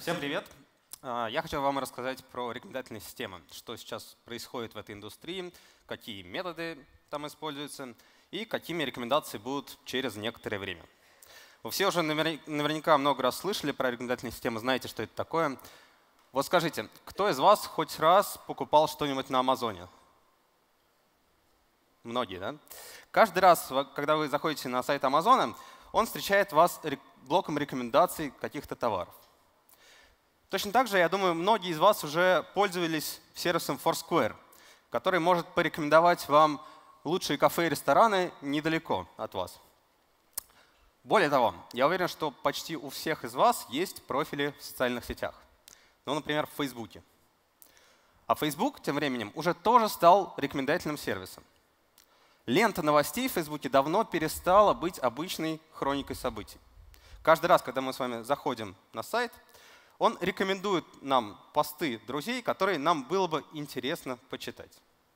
Всем привет! Я хочу вам рассказать про рекомендательные системы, что сейчас происходит в этой индустрии, какие методы там используются и какими рекомендации будут через некоторое время. Вы все уже наверняка много раз слышали про рекомендательные системы, знаете, что это такое. Вот скажите, кто из вас хоть раз покупал что-нибудь на Амазоне? Многие, да? Каждый раз, когда вы заходите на сайт Амазона, он встречает вас блоком рекомендаций каких-то товаров. Точно так же, я думаю, многие из вас уже пользовались сервисом Foursquare, который может порекомендовать вам лучшие кафе и рестораны недалеко от вас. Более того, я уверен, что почти у всех из вас есть профили в социальных сетях. Ну, например, в Facebook. А Facebook тем временем уже тоже стал рекомендательным сервисом. Лента новостей в Facebook давно перестала быть обычной хроникой событий. Каждый раз, когда мы с вами заходим на сайт, он рекомендует нам посты друзей, которые нам было бы интересно почитать.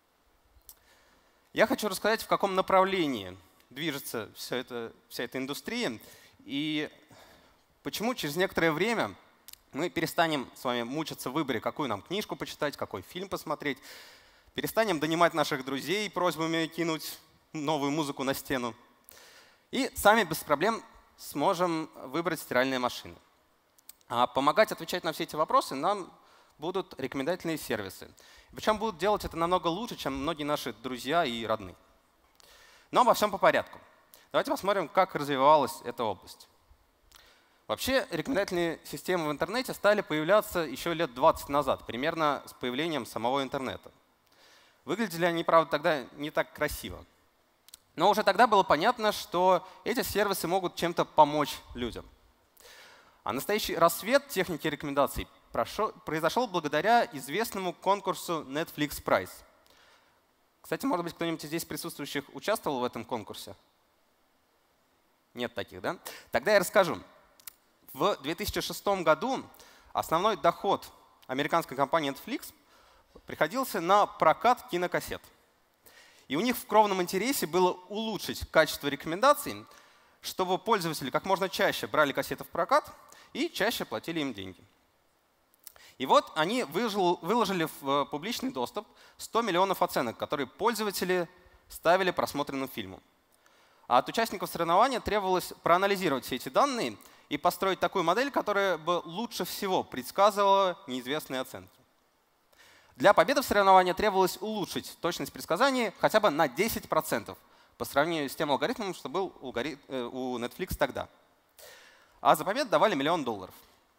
Я хочу рассказать, в каком направлении движется вся эта индустрия и почему через некоторое время мы перестанем с вами мучиться в выборе, какую нам книжку почитать, какой фильм посмотреть, перестанем донимать наших друзей просьбами кинуть новую музыку на стену и сами без проблем сможем выбрать стиральные машины. А помогать отвечать на все эти вопросы нам будут рекомендательные сервисы. Причем будут делать это намного лучше, чем многие наши друзья и родные. Но обо всем по порядку. Давайте посмотрим, как развивалась эта область. Вообще, рекомендательные системы в интернете стали появляться еще лет 20 назад, примерно с появлением самого интернета. Выглядели они, правда, тогда не так красиво. Но уже тогда было понятно, что эти сервисы могут чем-то помочь людям. А настоящий рассвет техники рекомендаций произошел благодаря известному конкурсу Netflix Prize. Кстати, может быть, кто-нибудь из здесь присутствующих участвовал в этом конкурсе? Нет таких, да? Тогда я расскажу. В 2006 году основной доход американской компании Netflix приходился на прокат кинокассет. И у них в кровном интересе было улучшить качество рекомендаций, чтобы пользователи как можно чаще брали кассеты в прокат и чаще платили им деньги. И вот они выложили в публичный доступ 100 миллионов оценок, которые пользователи ставили просмотренным фильму. А от участников соревнования требовалось проанализировать все эти данные и построить такую модель, которая бы лучше всего предсказывала неизвестные оценки. Для победы в соревновании требовалось улучшить точность предсказаний хотя бы на 10% по сравнению с тем алгоритмом, что был у Netflix тогда. А за победу давали $1 миллион.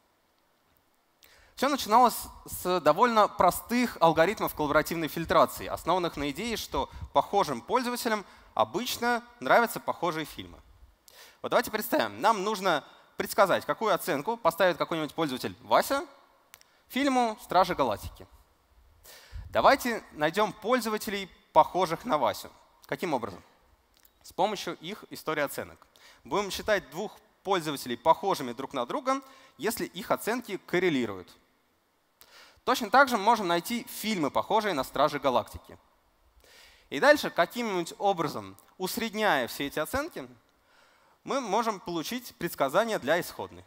Все начиналось с довольно простых алгоритмов коллаборативной фильтрации, основанных на идее, что похожим пользователям обычно нравятся похожие фильмы. Вот давайте представим, нам нужно предсказать, какую оценку поставит какой-нибудь пользователь Вася фильму «Стражи Галактики». Давайте найдем пользователей, похожих на Васю. Каким образом? С помощью их истории оценок. Будем считать двух пользователей похожими друг на друга, если их оценки коррелируют. Точно так же можем найти фильмы, похожие на «Стражи Галактики». И дальше, каким-нибудь образом, усредняя все эти оценки, мы можем получить предсказания для исходной.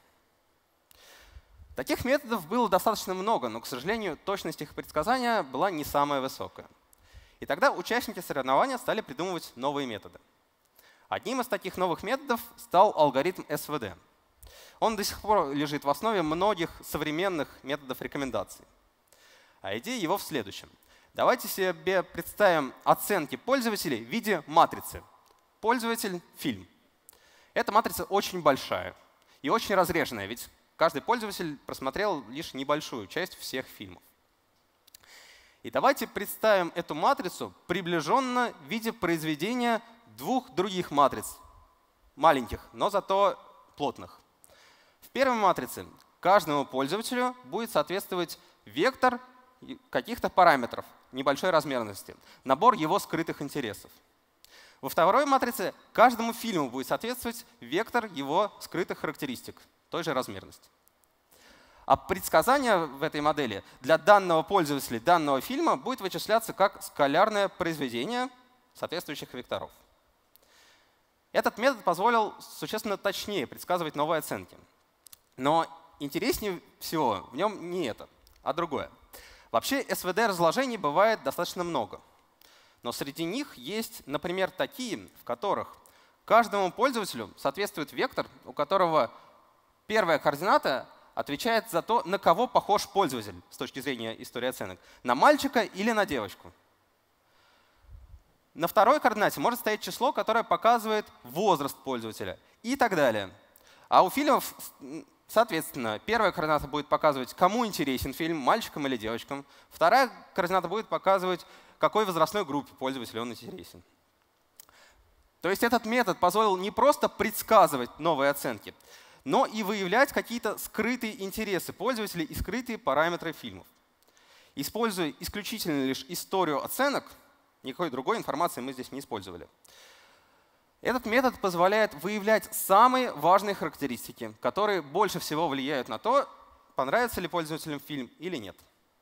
Таких методов было достаточно много, но, к сожалению, точность их предсказания была не самая высокая. И тогда участники соревнования стали придумывать новые методы. Одним из таких новых методов стал алгоритм СВД. Он до сих пор лежит в основе многих современных методов рекомендаций. А идея его в следующем. Давайте себе представим оценки пользователей в виде матрицы. Пользователь – фильм. Эта матрица очень большая и очень разреженная, ведь каждый пользователь просмотрел лишь небольшую часть всех фильмов. И давайте представим эту матрицу приближенно в виде произведения двух других матриц, маленьких, но зато плотных. В первой матрице каждому пользователю будет соответствовать вектор каких-то параметров небольшой размерности, набор его скрытых интересов. Во второй матрице каждому фильму будет соответствовать вектор его скрытых характеристик той же размерности. А предсказание в этой модели для данного пользователя данного фильма будет вычисляться как скалярное произведение соответствующих векторов. Этот метод позволил существенно точнее предсказывать новые оценки. Но интереснее всего в нем не это, а другое. Вообще SVD-разложений бывает достаточно много. Но среди них есть, например, такие, в которых каждому пользователю соответствует вектор, у которого первая координата отвечает за то, на кого похож пользователь с точки зрения истории оценок. На мальчика или на девочку. На второй координате может стоять число, которое показывает возраст пользователя и так далее. А у фильмов, соответственно, первая координата будет показывать, кому интересен фильм, мальчикам или девочкам. Вторая координата будет показывать, какой возрастной группе пользователя он интересен. То есть этот метод позволил не просто предсказывать новые оценки, но и выявлять какие-то скрытые интересы пользователей и скрытые параметры фильмов. Используя исключительно лишь историю оценок, никакой другой информации мы здесь не использовали. Этот метод позволяет выявлять самые важные характеристики, которые больше всего влияют на то, понравится ли пользователям фильм или нет.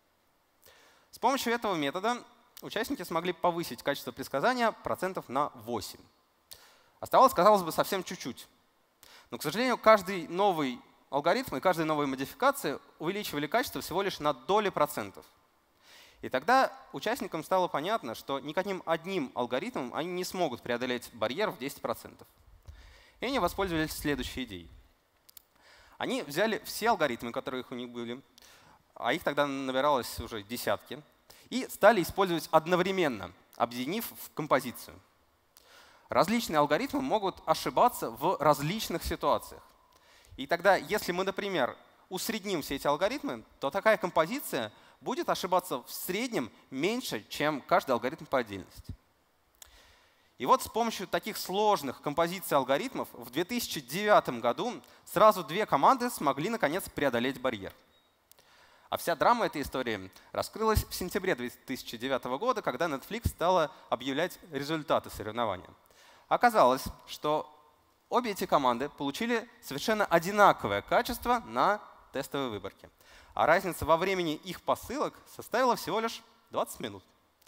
С помощью этого метода участники смогли повысить качество предсказания процентов на 8. Оставалось, казалось бы, совсем чуть-чуть. Но, к сожалению, каждый новый алгоритм и каждая новая модификация увеличивали качество всего лишь на доли процентов. И тогда участникам стало понятно, что никаким одним алгоритмом они не смогут преодолеть барьер в 10%. И они воспользовались следующей идеей. Они взяли все алгоритмы, которые у них были, а их тогда набиралось уже десятки, и стали использовать одновременно, объединив в композицию. Различные алгоритмы могут ошибаться в различных ситуациях. И тогда, если мы, например, усредним все эти алгоритмы, то такая композиция будет ошибаться в среднем меньше, чем каждый алгоритм по отдельности. И вот с помощью таких сложных композиций алгоритмов в 2009 году сразу две команды смогли наконец преодолеть барьер. А вся драма этой истории раскрылась в сентябре 2009 года, когда Netflix стала объявлять результаты соревнования. Оказалось, что обе эти команды получили совершенно одинаковое качество на тестовой выборке. А разница во времени их посылок составила всего лишь 20 минут.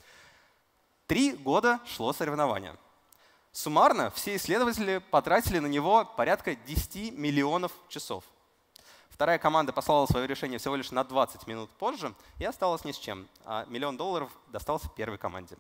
3 года шло соревнование. Суммарно все исследователи потратили на него порядка 10 миллионов часов. Вторая команда послала свое решение всего лишь на 20 минут позже и осталась ни с чем, а $1 миллион достался первой команде.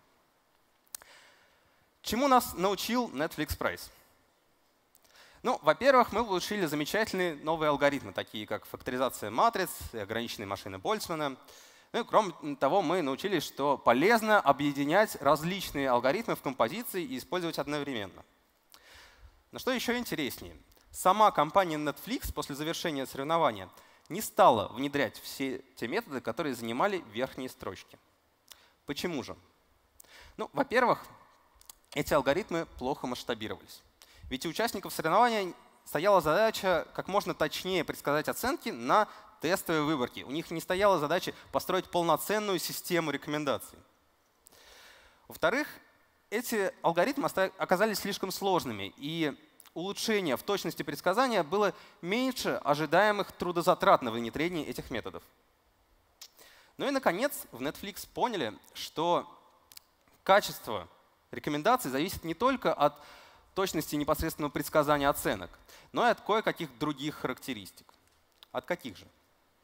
Чему нас научил Netflix Prize? Ну, во-первых, мы получили замечательные новые алгоритмы, такие как факторизация матриц и ограниченные машины Больцмана. Ну и кроме того, мы научились, что полезно объединять различные алгоритмы в композиции и использовать одновременно. Но что еще интереснее, сама компания Netflix после завершения соревнования не стала внедрять все те методы, которые занимали верхние строчки. Почему же? Ну, во-первых, эти алгоритмы плохо масштабировались. Ведь у участников соревнования стояла задача как можно точнее предсказать оценки на тестовой выборке. У них не стояла задача построить полноценную систему рекомендаций. Во-вторых, эти алгоритмы оказались слишком сложными, и улучшение в точности предсказания было меньше ожидаемых трудозатрат на внедрение этих методов. Ну и, наконец, в Netflix поняли, что качество рекомендаций зависит не только от точности непосредственного предсказания оценок, но и от кое-каких других характеристик. От каких же?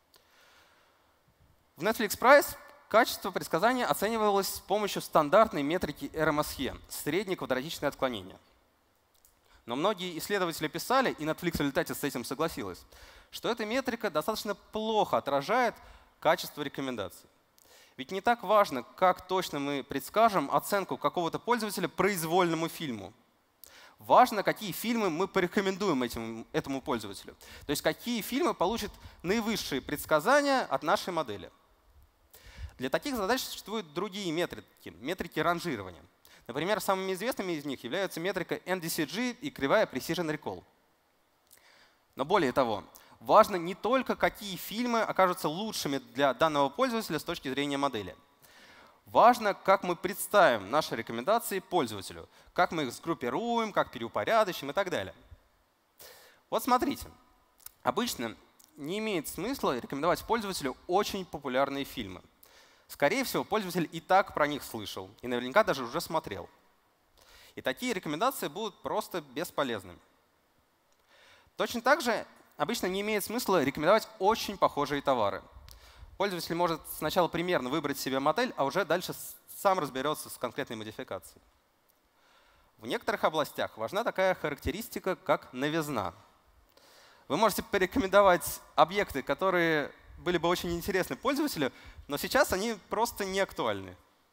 В Netflix Prize качество предсказания оценивалось с помощью стандартной метрики RMSE – среднее квадратичное отклонение. Но многие исследователи писали, и Netflix в результате с этим согласилась, что эта метрика достаточно плохо отражает качество рекомендаций. Ведь не так важно, как точно мы предскажем оценку какого-то пользователя произвольному фильму. Важно, какие фильмы мы порекомендуем этому пользователю. То есть какие фильмы получат наивысшие предсказания от нашей модели. Для таких задач существуют другие метрики, метрики ранжирования. Например, самыми известными из них являются метрика NDCG и кривая Precision Recall. Но более того, важно не только, какие фильмы окажутся лучшими для данного пользователя с точки зрения модели. Важно, как мы представим наши рекомендации пользователю, как мы их сгруппируем, как переупорядочим и так далее. Вот смотрите. Обычно не имеет смысла рекомендовать пользователю очень популярные фильмы. Скорее всего, пользователь и так про них слышал и наверняка даже уже смотрел. И такие рекомендации будут просто бесполезными. Точно так же обычно не имеет смысла рекомендовать очень похожие товары. Пользователь может сначала примерно выбрать себе модель, а уже дальше сам разберется с конкретной модификацией. В некоторых областях важна такая характеристика, как новизна. Вы можете порекомендовать объекты, которые были бы очень интересны пользователю, но сейчас они просто не актуальны.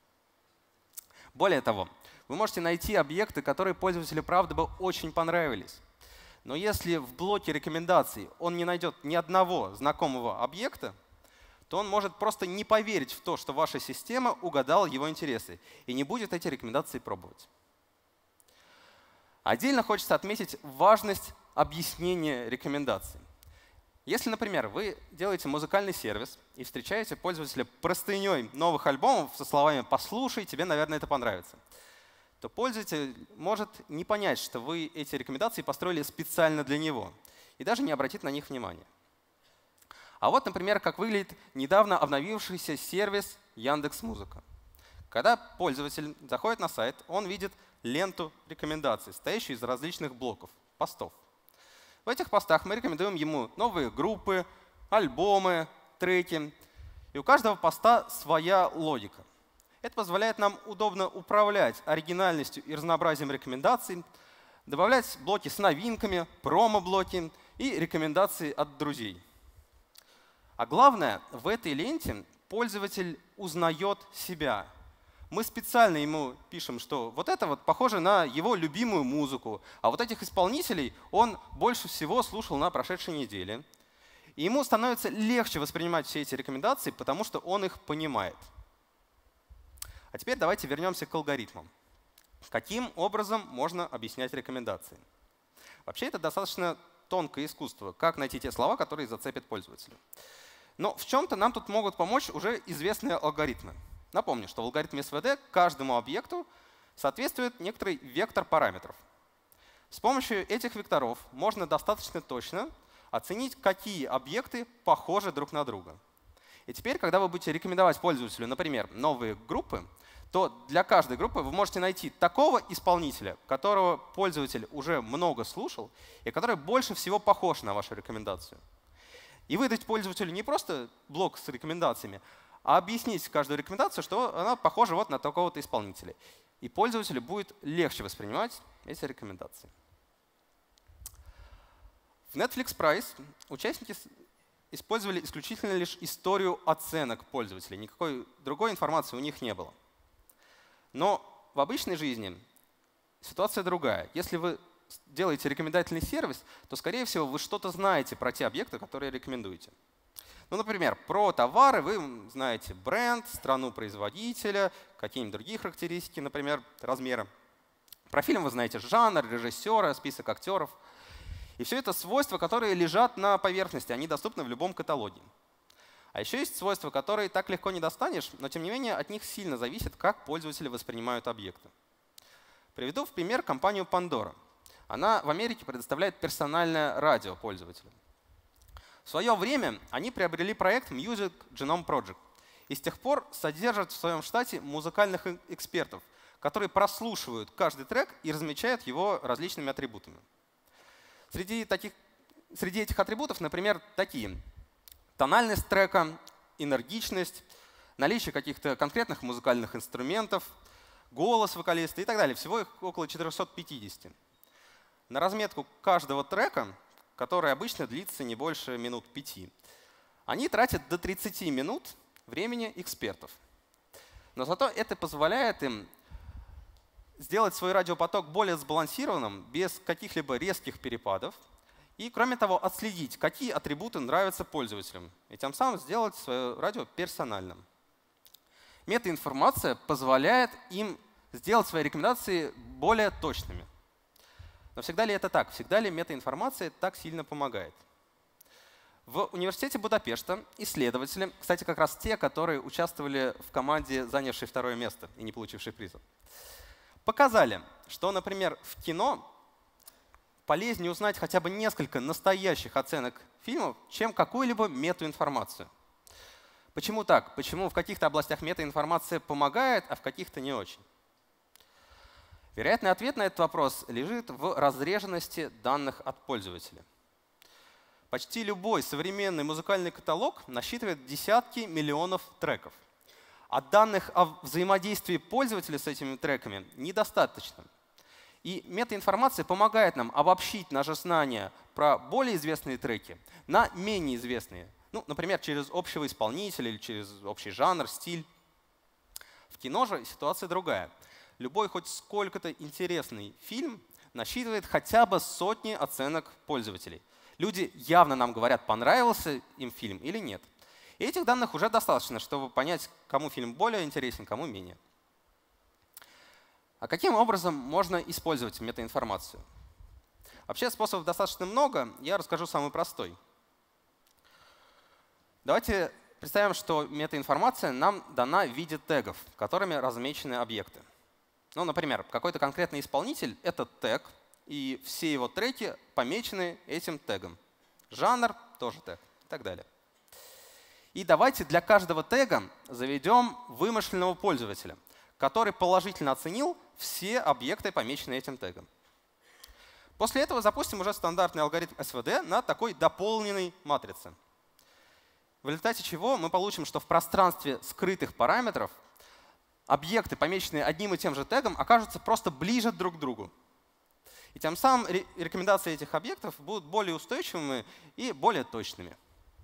Более того, вы можете найти объекты, которые пользователю правда бы очень понравились. Но если в блоке рекомендаций он не найдет ни одного знакомого объекта, то он может просто не поверить в то, что ваша система угадала его интересы и не будет эти рекомендации пробовать. Отдельно хочется отметить важность объяснения рекомендаций. Если, например, вы делаете музыкальный сервис и встречаете пользователя простыней новых альбомов со словами «послушай, тебе, наверное, это понравится», то пользователь может не понять, что вы эти рекомендации построили специально для него и даже не обратить на них внимания. А вот, например, как выглядит недавно обновившийся сервис Яндекс.Музыка. Когда пользователь заходит на сайт, он видит ленту рекомендаций, состоящую из различных блоков, постов. В этих постах мы рекомендуем ему новые группы, альбомы, треки. И у каждого поста своя логика. Это позволяет нам удобно управлять оригинальностью и разнообразием рекомендаций, добавлять блоки с новинками, промо-блоки и рекомендации от друзей. А главное, в этой ленте пользователь узнает себя. Мы специально ему пишем, что вот это вот похоже на его любимую музыку, а вот этих исполнителей он больше всего слушал на прошедшей неделе. И ему становится легче воспринимать все эти рекомендации, потому что он их понимает. А теперь давайте вернемся к алгоритмам. Каким образом можно объяснять рекомендации? Вообще это достаточно тонкое искусство, как найти те слова, которые зацепят пользователя. Но в чем-то нам тут могут помочь уже известные алгоритмы. Напомню, что в алгоритме СВД каждому объекту соответствует некоторый вектор параметров. С помощью этих векторов можно достаточно точно оценить, какие объекты похожи друг на друга. И теперь, когда вы будете рекомендовать пользователю, например, новые группы, то для каждой группы вы можете найти такого исполнителя, которого пользователь уже много слушал и который больше всего похож на вашу рекомендацию. И выдать пользователю не просто блок с рекомендациями, а объяснить каждую рекомендацию, что она похожа вот на такого-то исполнителя. И пользователю будет легче воспринимать эти рекомендации. В Netflix Price участники использовали исключительно лишь историю оценок пользователей. Никакой другой информации у них не было. Но в обычной жизни ситуация другая. Если вы делаете рекомендательный сервис, то, скорее всего, вы что-то знаете про те объекты, которые рекомендуете. Ну, например, про товары вы знаете бренд, страну производителя, какие-нибудь другие характеристики, например, размера. Про фильм вы знаете жанр, режиссера, список актеров. И все это свойства, которые лежат на поверхности, они доступны в любом каталоге. А еще есть свойства, которые так легко не достанешь, но тем не менее от них сильно зависит, как пользователи воспринимают объекты. Приведу в пример компанию Pandora. Она в Америке предоставляет персональное радио пользователям. В свое время они приобрели проект Music Genome Project и с тех пор содержат в своем штате музыкальных экспертов, которые прослушивают каждый трек и размечают его различными атрибутами. Среди этих атрибутов, например, такие: тональность трека, энергичность, наличие каких-то конкретных музыкальных инструментов, голос вокалиста и так далее. Всего их около 450. На разметку каждого трека, который обычно длится не больше минут 5, они тратят до 30 минут времени экспертов. Но зато это позволяет им сделать свой радиопоток более сбалансированным, без каких-либо резких перепадов. И, кроме того, отследить, какие атрибуты нравятся пользователям. И тем самым сделать свое радио персональным. Метаинформация позволяет им сделать свои рекомендации более точными. Но всегда ли это так? Всегда ли метаинформация так сильно помогает? В университете Будапешта исследователи, кстати, как раз те, которые участвовали в команде, занявшей второе место и не получившей приза, показали, что, например, в кино полезнее узнать хотя бы несколько настоящих оценок фильмов, чем какую-либо метаинформацию. Почему так? Почему в каких-то областях метаинформация помогает, а в каких-то не очень? Вероятный ответ на этот вопрос лежит в разреженности данных от пользователя. Почти любой современный музыкальный каталог насчитывает десятки миллионов треков. А данных о взаимодействии пользователя с этими треками недостаточно. И метаинформация помогает нам обобщить наши знания про более известные треки на менее известные. Ну, например, через общего исполнителя или через общий жанр, стиль. В кино же ситуация другая. Любой хоть сколько-то интересный фильм насчитывает хотя бы сотни оценок пользователей. Люди явно нам говорят, понравился им фильм или нет. И этих данных уже достаточно, чтобы понять, кому фильм более интересен, кому менее. А каким образом можно использовать метаинформацию? Вообще способов достаточно много, я расскажу самый простой. Давайте представим, что метаинформация нам дана в виде тегов, которыми размечены объекты. Ну, например, какой-то конкретный исполнитель — это тег, и все его треки помечены этим тегом. Жанр — тоже тег и так далее. И давайте для каждого тега заведем вымышленного пользователя, который положительно оценил все объекты, помеченные этим тегом. После этого запустим уже стандартный алгоритм СВД на такой дополненной матрице. В результате чего мы получим, что в пространстве скрытых параметров объекты, помеченные одним и тем же тегом, окажутся просто ближе друг к другу. И тем самым рекомендации этих объектов будут более устойчивыми и более точными.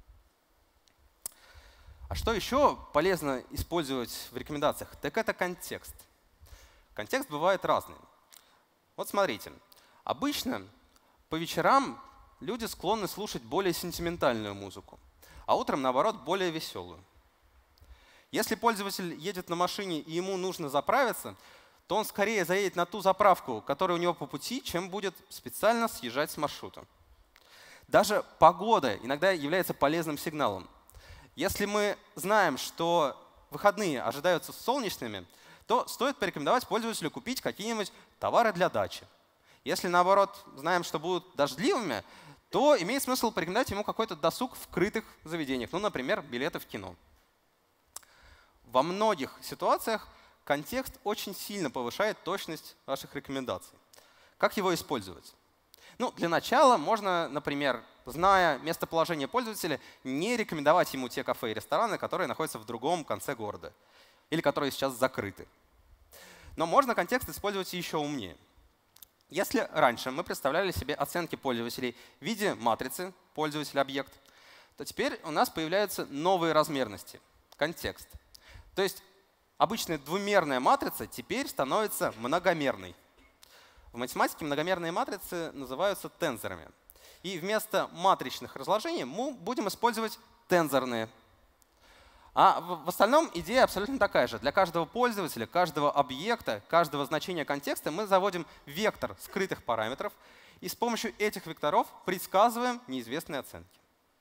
А что еще полезно использовать в рекомендациях? Так это контекст. Контекст бывает разный. Вот смотрите. Обычно по вечерам люди склонны слушать более сентиментальную музыку, а утром, наоборот, более веселую. Если пользователь едет на машине и ему нужно заправиться, то он скорее заедет на ту заправку, которая у него по пути, чем будет специально съезжать с маршрута. Даже погода иногда является полезным сигналом. Если мы знаем, что выходные ожидаются солнечными, то стоит порекомендовать пользователю купить какие-нибудь товары для дачи. Если, наоборот, знаем, что будут дождливыми, то имеет смысл порекомендовать ему какой-то досуг в крытых заведениях, ну, например, билеты в кино. Во многих ситуациях контекст очень сильно повышает точность ваших рекомендаций. Как его использовать? Ну, для начала можно, например, зная местоположение пользователя, не рекомендовать ему те кафе и рестораны, которые находятся в другом конце города или которые сейчас закрыты. Но можно контекст использовать еще умнее. Если раньше мы представляли себе оценки пользователей в виде матрицы пользователь-объект, то теперь у нас появляются новые размерности — контекст. То есть обычная двумерная матрица теперь становится многомерной. В математике многомерные матрицы называются тензорами. И вместо матричных разложений мы будем использовать тензорные. А в остальном идея абсолютно такая же. Для каждого пользователя, каждого объекта, каждого значения контекста мы заводим вектор скрытых параметров и с помощью этих векторов предсказываем неизвестные оценки.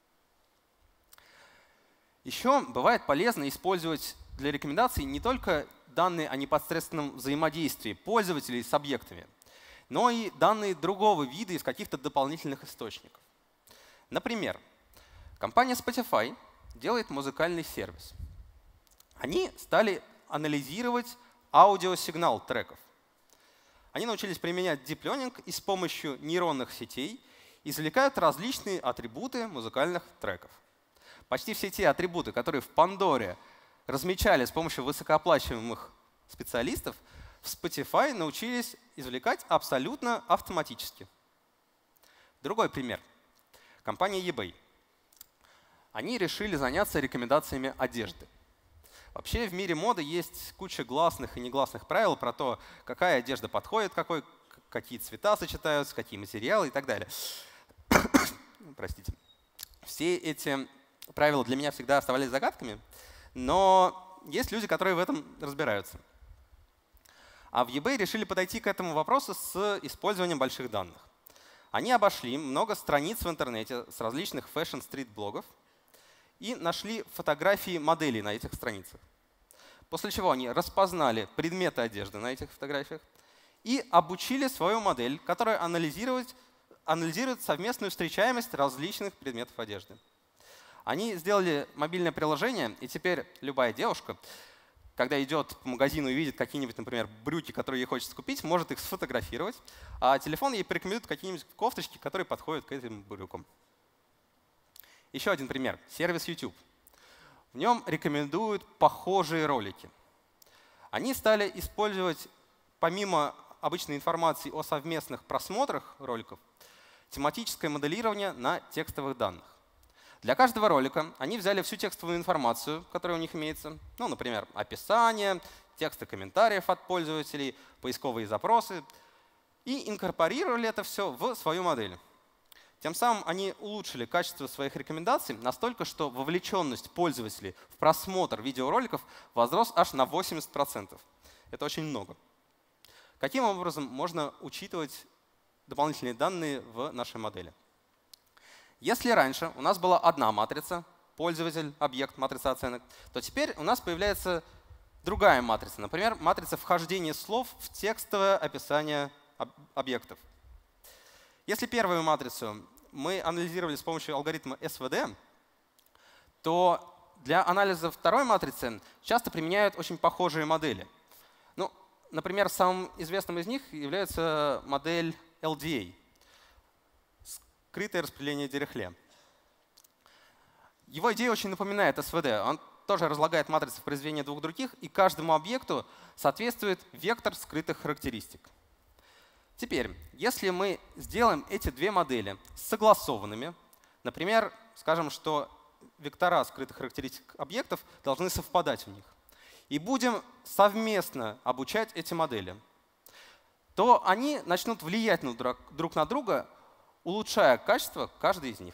Еще бывает полезно использовать для рекомендаций не только данные о непосредственном взаимодействии пользователей с объектами, но и данные другого вида из каких-то дополнительных источников. Например, компания Spotify делает музыкальный сервис. Они стали анализировать аудиосигнал треков. Они научились применять Deep Learning и с помощью нейронных сетей извлекают различные атрибуты музыкальных треков. Почти все те атрибуты, которые в Пандоре размечали с помощью высокооплачиваемых специалистов, в Spotify научились извлекать абсолютно автоматически. Другой пример. Компания eBay. Они решили заняться рекомендациями одежды. Вообще в мире моды есть куча гласных и негласных правил про то, какая одежда подходит, какие цвета сочетаются, какие материалы и так далее. Простите. Все эти правила для меня всегда оставались загадками, но есть люди, которые в этом разбираются. А в eBay решили подойти к этому вопросу с использованием больших данных. Они обошли много страниц в интернете с различных фэшн-стрит-блогов и нашли фотографии моделей на этих страницах. После чего они распознали предметы одежды на этих фотографиях и обучили свою модель, которая анализирует совместную встречаемость различных предметов одежды. Они сделали мобильное приложение, и теперь любая девушка, когда идет по магазину и видит какие-нибудь, например, брюки, которые ей хочется купить, может их сфотографировать, а телефон ей порекомендует какие-нибудь кофточки, которые подходят к этим брюкам. Еще один пример — сервис YouTube. В нем рекомендуют похожие ролики. Они стали использовать, помимо обычной информации о совместных просмотрах роликов, тематическое моделирование на текстовых данных. Для каждого ролика они взяли всю текстовую информацию, которая у них имеется, ну, например, описание, тексты комментариев от пользователей, поисковые запросы, и инкорпорировали это все в свою модель. Тем самым они улучшили качество своих рекомендаций настолько, что вовлеченность пользователей в просмотр видеороликов возрос аж на 80%. Это очень много. Каким образом можно учитывать дополнительные данные в нашей модели? Если раньше у нас была одна матрица, пользователь, объект, матрица оценок, то теперь у нас появляется другая матрица, например, матрица вхождения слов в текстовое описание объектов. Если первую матрицу мы анализировали с помощью алгоритма SVD, то для анализа второй матрицы часто применяют очень похожие модели. Ну, например, самым известным из них является модель LDA — скрытое распределение Дирихле. Его идея очень напоминает SVD. Он тоже разлагает матрицы в произведение двух других, и каждому объекту соответствует вектор скрытых характеристик. Теперь, если мы сделаем эти две модели согласованными, например, скажем, что вектора скрытых характеристик объектов должны совпадать в них, и будем совместно обучать эти модели, то они начнут влиять друг на друга, улучшая качество каждой из них.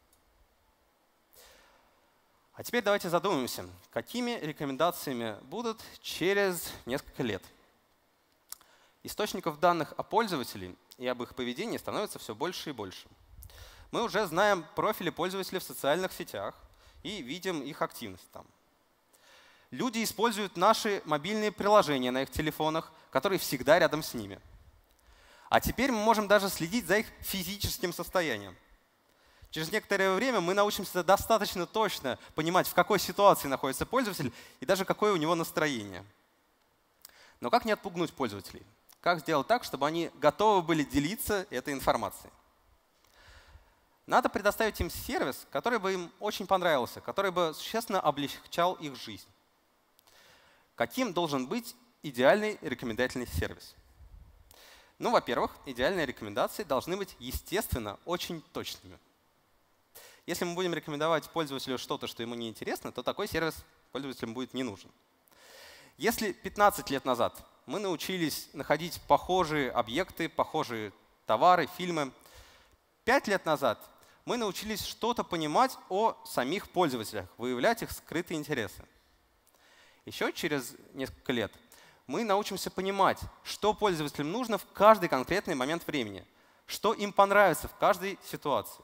А теперь давайте задумаемся, какими рекомендациями будут через несколько лет. Источников данных о пользователях и об их поведении становится все больше и больше. Мы уже знаем профили пользователей в социальных сетях и видим их активность там. Люди используют наши мобильные приложения на их телефонах, которые всегда рядом с ними. А теперь мы можем даже следить за их физическим состоянием. Через некоторое время мы научимся достаточно точно понимать, в какой ситуации находится пользователь и даже какое у него настроение. Но как не отпугнуть пользователей? Как сделать так, чтобы они готовы были делиться этой информацией? Надо предоставить им сервис, который бы им очень понравился, который бы существенно облегчал их жизнь. Каким должен быть идеальный рекомендательный сервис? Ну, во-первых, идеальные рекомендации должны быть, естественно, очень точными. Если мы будем рекомендовать пользователю что-то, что ему не интересно, то такой сервис пользователям будет не нужен. Если 15 лет назад мы научились находить похожие объекты, похожие товары, фильмы, 5 лет назад мы научились что-то понимать о самих пользователях, выявлять их скрытые интересы. Еще через несколько лет мы научимся понимать, что пользователям нужно в каждый конкретный момент времени, что им понравится в каждой ситуации.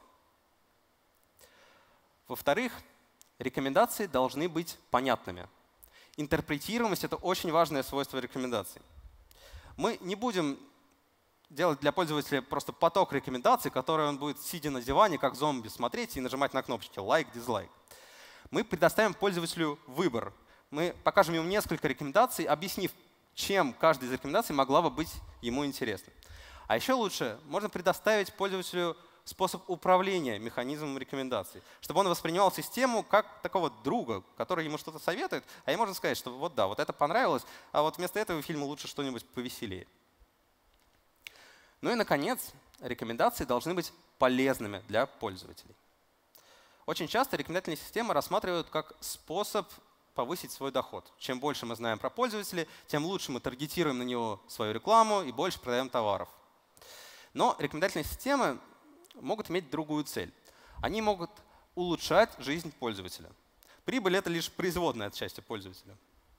Во-вторых, рекомендации должны быть понятными. Интерпретируемость — это очень важное свойство рекомендаций. Мы не будем делать для пользователя просто поток рекомендаций, который он будет, сидя на диване, как зомби, смотреть и нажимать на кнопочки лайк, дизлайк. Мы предоставим пользователю выбор. Мы покажем ему несколько рекомендаций, объяснив, чем каждая из рекомендаций могла бы быть ему интересна. А еще лучше можно предоставить пользователю способ управления механизмом рекомендаций, чтобы он воспринимал систему как такого друга, который ему что-то советует, а ему можно сказать, что вот да, вот это понравилось, а вот вместо этого фильма лучше что-нибудь повеселее. Ну и, наконец, рекомендации должны быть полезными для пользователей. Очень часто рекомендательные системы рассматривают как способ повысить свой доход. Чем больше мы знаем про пользователя, тем лучше мы таргетируем на него свою рекламу и больше продаем товаров. Но рекомендательные системы могут иметь другую цель. Они могут улучшать жизнь пользователя. Прибыль — это лишь производная от счастья пользователя.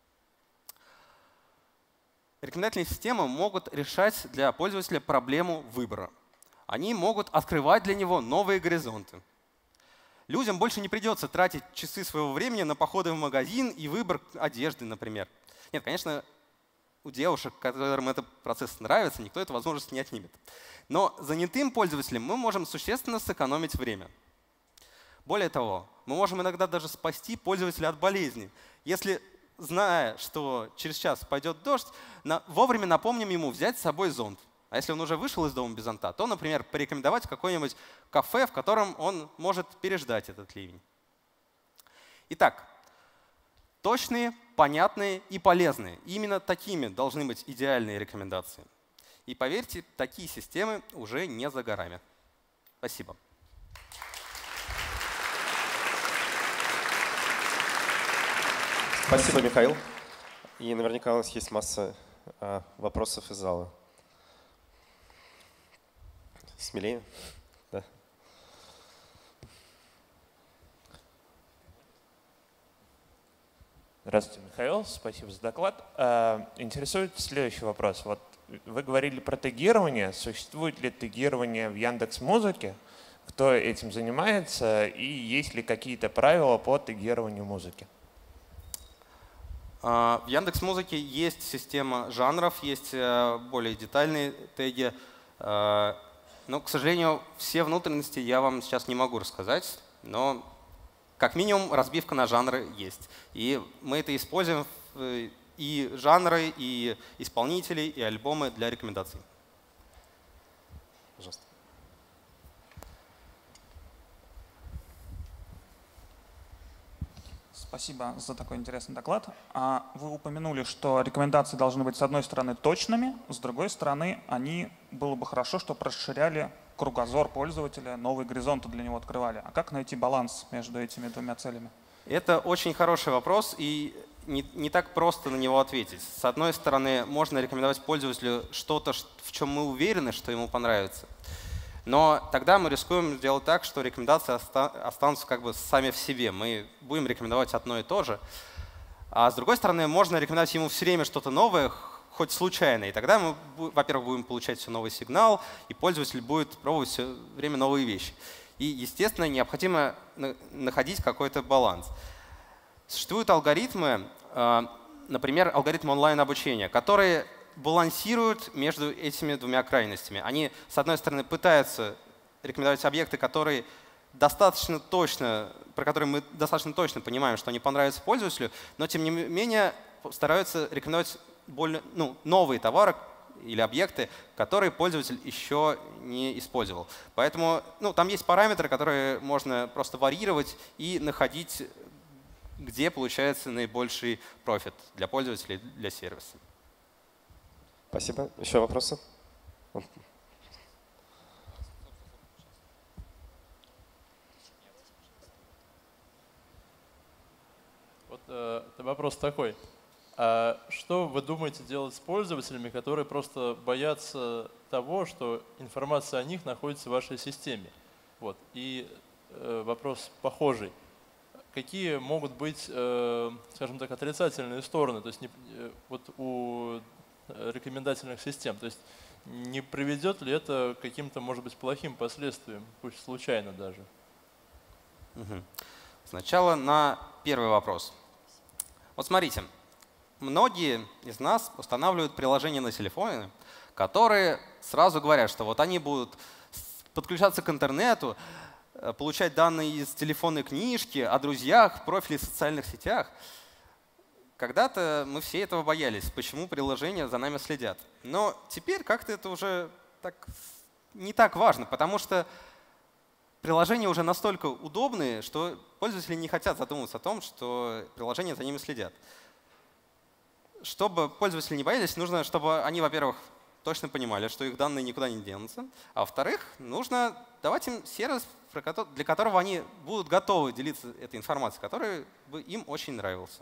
Рекомендательные системы могут решать для пользователя проблему выбора. Они могут открывать для него новые горизонты. Людям больше не придется тратить часы своего времени на походы в магазин и выбор одежды, например. Нет, конечно, у девушек, которым этот процесс нравится, никто эту возможность не отнимет. Но занятым пользователям мы можем существенно сэкономить время. Более того, мы можем иногда даже спасти пользователя от болезни. Если, зная, что через час пойдет дождь, вовремя напомним ему взять с собой зонт. А если он уже вышел из дома без зонта, то, например, порекомендовать какое-нибудь кафе, в котором он может переждать этот ливень. Итак, точные, понятные и полезные. Именно такими должны быть идеальные рекомендации. И поверьте, такие системы уже не за горами. Спасибо. Спасибо, Михаил. И наверняка у нас есть масса вопросов из зала. Смелее. Да. Здравствуйте, Михаил. Спасибо за доклад. Интересует следующий вопрос. Вот вы говорили про тегирование. Существует ли тегирование в Яндекс.Музыке? Кто этим занимается? И есть ли какие-то правила по тегированию музыки? В Яндекс.Музыке есть система жанров, есть более детальные теги. Но, к сожалению, все внутренности я вам сейчас не могу рассказать. Но как минимум разбивка на жанры есть. И мы это используем и жанры, и исполнителей, и альбомы для рекомендаций. Пожалуйста. Спасибо за такой интересный доклад. Вы упомянули, что рекомендации должны быть, с одной стороны, точными, с другой стороны, они было бы хорошо, чтобы расширяли кругозор пользователя, новые горизонты для него открывали. А как найти баланс между этими двумя целями? Это очень хороший вопрос, и не так просто на него ответить. С одной стороны, можно рекомендовать пользователю что-то, в чем мы уверены, что ему понравится. Но тогда мы рискуем сделать так, что рекомендации останутся как бы сами в себе. Мы будем рекомендовать одно и то же. А с другой стороны, можно рекомендовать ему все время что-то новое, хоть случайно. И тогда мы, во-первых, будем получать все новый сигнал, и пользователь будет пробовать все время новые вещи. И, естественно, необходимо находить какой-то баланс. Существуют алгоритмы, например, алгоритмы онлайн-обучения, которые балансируют между этими двумя крайностями. Они, с одной стороны, пытаются рекомендовать объекты, которые достаточно точно, про которые мы достаточно точно понимаем, что они понравятся пользователю, но тем не менее стараются рекомендовать более, новые товары или объекты, которые пользователь еще не использовал. Поэтому там есть параметры, которые можно просто варьировать и находить, где получается наибольший профит для пользователя и для сервиса. Спасибо. Еще вопросы? Вот вопрос такой. А что вы думаете делать с пользователями, которые просто боятся того, что информация о них находится в вашей системе? Вот. И вопрос похожий. Какие могут быть, скажем так, отрицательные стороны, то есть вот у рекомендательных систем? То есть не приведет ли это к каким-то, может быть, плохим последствиям, пусть случайно даже? Сначала на первый вопрос. Вот смотрите, многие из нас устанавливают приложения на телефоне, которые сразу говорят, что вот они будут подключаться к интернету, получать данные из телефонной книжки, о друзьях, профиле в социальных сетях. Когда-то мы все этого боялись, почему приложения за нами следят. Но теперь как-то это уже не так важно, потому что приложения уже настолько удобные, что пользователи не хотят задумываться о том, что приложения за ними следят. Чтобы пользователи не боялись, нужно, чтобы они, во-первых, точно понимали, что их данные никуда не денутся, а во-вторых, нужно давать им сервис, для которого они будут готовы делиться этой информацией, который бы им очень нравился.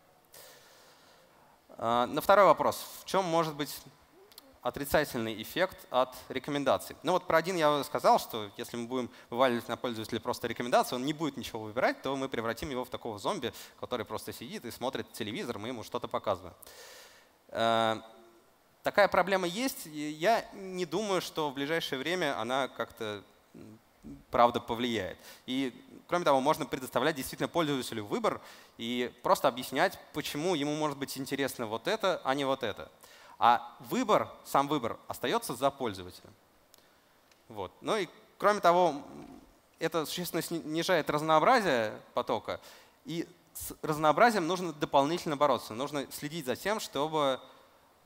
На второй вопрос. В чем может быть отрицательный эффект от рекомендаций? Ну вот про один я сказал, что если мы будем вываливать на пользователя просто рекомендации, он не будет ничего выбирать, то мы превратим его в такого зомби, который просто сидит и смотрит телевизор, мы ему что-то показываем. Такая проблема есть. Я не думаю, что в ближайшее время она как-то правда повлияет. И кроме того, можно предоставлять действительно пользователю выбор и просто объяснять, почему ему может быть интересно вот это, а не вот это. А выбор, сам выбор остается за пользователем. Вот. Ну и кроме того, это существенно снижает разнообразие потока. И с разнообразием нужно дополнительно бороться. Нужно следить за тем, чтобы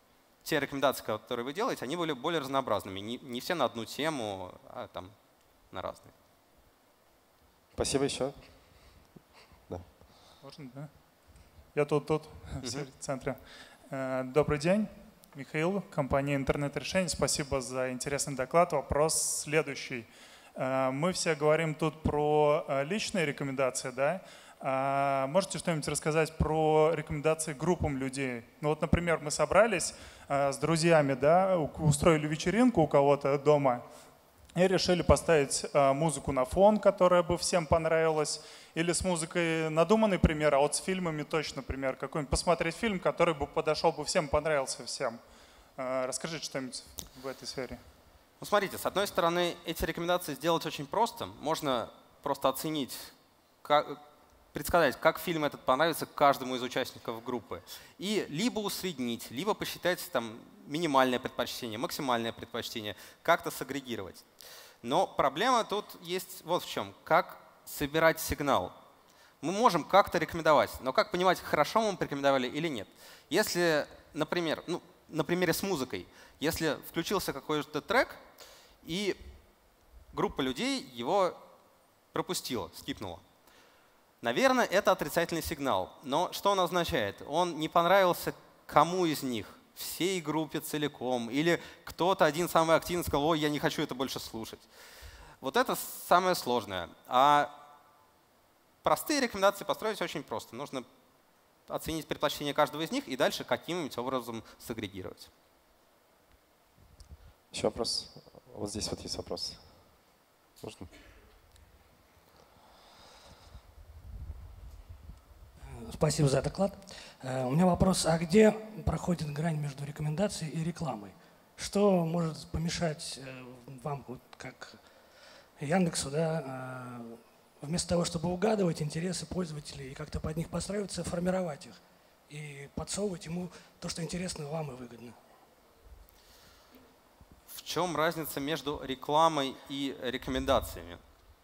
те рекомендации, которые вы делаете, они были более разнообразными. Не все на одну тему, а там на разные. Спасибо еще. Да. Можно, да? Я тут, в центре. Добрый день, Михаил, компания «Интернет-решение». Спасибо за интересный доклад. Вопрос следующий. Мы все говорим тут про личные рекомендации, да? Можете что-нибудь рассказать про рекомендации группам людей? Ну вот, например, мы собрались с друзьями, да, устроили вечеринку у кого-то дома и решили поставить музыку на фон, которая бы всем понравилась, или с музыкой надуманный пример, а вот с фильмами точно пример, какой-нибудь посмотреть фильм, который бы подошел бы всем, понравился всем. Расскажите что-нибудь в этой сфере. Ну, смотрите, с одной стороны, эти рекомендации сделать очень просто. Можно просто оценить, предсказать, как фильм этот понравится каждому из участников группы. И либо усреднить, либо посчитать там минимальное предпочтение, максимальное предпочтение, как-то сагрегировать. Но проблема тут есть вот в чем. Как собирать сигнал? Мы можем как-то рекомендовать, но как понимать, хорошо мы порекомендовали или нет? Если, например, на примере с музыкой, если включился какой-то трек, и группа людей его пропустила, скипнула. Наверное, это отрицательный сигнал. Но что он означает? Он не понравился кому из них? Всей группе целиком? Или кто-то один самый активный сказал: ой, я не хочу это больше слушать. Вот это самое сложное. А простые рекомендации построить очень просто. Нужно оценить предпочтение каждого из них и дальше каким-нибудь образом сагрегировать. Еще вопрос? Вот здесь вот есть вопрос. Можно? Спасибо за доклад. У меня вопрос, а где проходит грань между рекомендацией и рекламой? Что может помешать вам, как Яндексу, да, вместо того, чтобы угадывать интересы пользователей и как-то под них подстраиваться, формировать их и подсовывать ему то, что интересно вам и выгодно? В чем разница между рекламой и рекомендациями?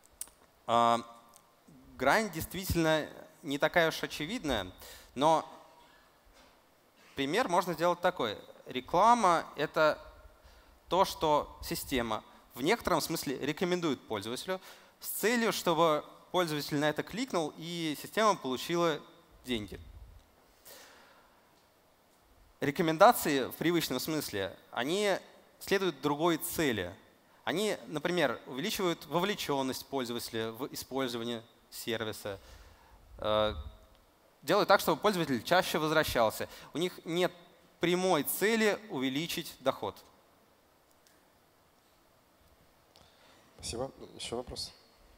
Грань действительно не такая уж очевидная, но пример можно сделать такой. Реклама — это то, что система в некотором смысле рекомендует пользователю с целью, чтобы пользователь на это кликнул и система получила деньги. Рекомендации в привычном смысле, они следуют другой цели. Они, например, увеличивают вовлеченность пользователя в использование сервиса, делают так, чтобы пользователь чаще возвращался. У них нет прямой цели увеличить доход. Спасибо. Еще вопрос?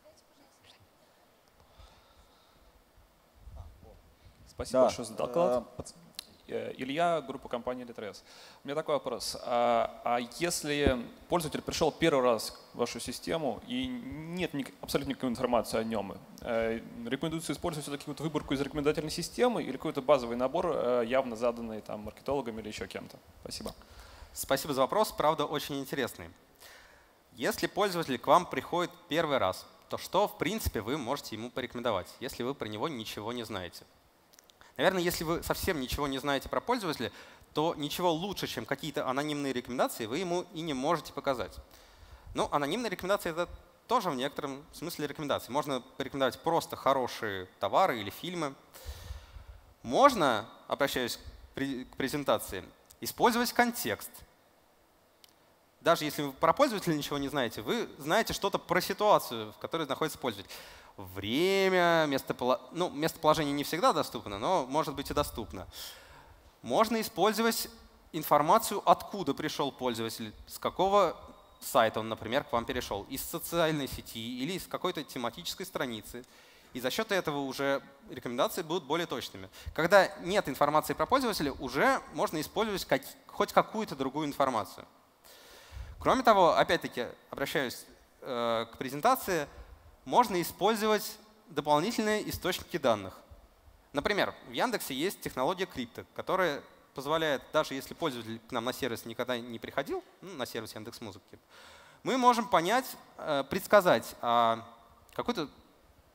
Спасибо большое за доклад. Илья, группа компании Litres. У меня такой вопрос. А если пользователь пришел первый раз в вашу систему и нет абсолютно никакой информации о нем, рекомендуется использовать все-таки какую-то выборку из рекомендательной системы или какой-то базовый набор, явно заданный там маркетологами или еще кем-то? Спасибо. Спасибо за вопрос, правда, очень интересный. Если пользователь к вам приходит первый раз, то что, в принципе, вы можете ему порекомендовать, если вы про него ничего не знаете? Наверное, если вы совсем ничего не знаете про пользователя, то ничего лучше, чем какие-то анонимные рекомендации, вы ему и не можете показать. Но анонимные рекомендации — это тоже в некотором смысле рекомендации. Можно порекомендовать просто хорошие товары или фильмы. Можно, обращаясь к презентации, использовать контекст. Даже если вы про пользователя ничего не знаете, вы знаете что-то про ситуацию, в которой находится пользователь. Время, местоположение не всегда доступно, но может быть и доступно. Можно использовать информацию, откуда пришел пользователь, с какого сайта он, например, к вам перешел, из социальной сети или из какой-то тематической страницы. И за счет этого уже рекомендации будут более точными. Когда нет информации про пользователя, уже можно использовать хоть какую-то другую информацию. Кроме того, опять-таки, обращаюсь к презентации, можно использовать дополнительные источники данных. Например, в Яндексе есть технология крипто, которая позволяет, даже если пользователь к нам на сервис никогда не приходил, на сервис Яндекс.Музыки, мы можем понять, предсказать какую-то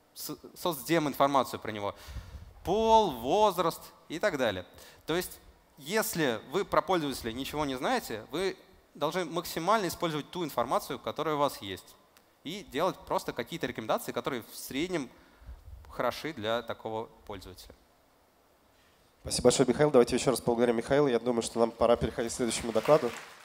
соцдем информацию про него, пол, возраст и так далее. То есть если вы про пользователя ничего не знаете, вы должны максимально использовать ту информацию, которая у вас есть, и делать просто какие-то рекомендации, которые в среднем хороши для такого пользователя. Спасибо большое, Михаил. Давайте еще раз поблагодарим Михаила. Я думаю, что нам пора переходить к следующему докладу.